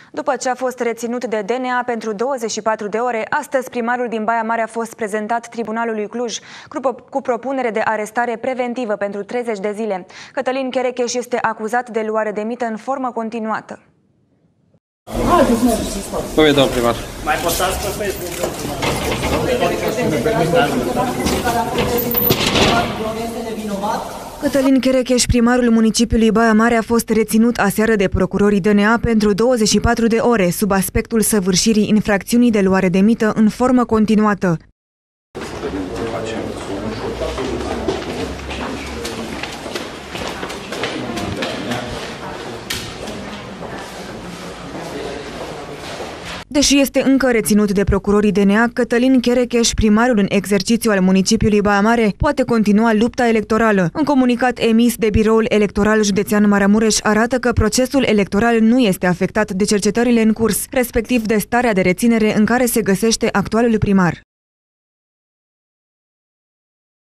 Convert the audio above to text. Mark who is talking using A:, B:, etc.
A: După ce a fost reținut de DNA pentru 24 de ore, astăzi primarul din Baia Mare a fost prezentat Tribunalului Cluj cu propunere de arestare preventivă pentru 30 de zile. Cătălin Cherecheș este acuzat de luare de mită în formă continuată.
B: Păi, domn primar.
C: Mai postați pe Facebook.
A: Cătălin Cherecheș, primarul municipiului Baia Mare, a fost reținut aseară de procurorii DNA pentru 24 de ore, sub aspectul săvârșirii infracțiunii de luare de mită în formă continuată. Deși este încă reținut de procurorii DNA, Cătălin Cherecheș, primarul în exercițiu al municipiului Baia Mare, poate continua lupta electorală. Un comunicat emis de Biroul Electoral Județean Maramureș arată că procesul electoral nu este afectat de cercetările în curs, respectiv de starea de reținere în care se găsește actualul primar.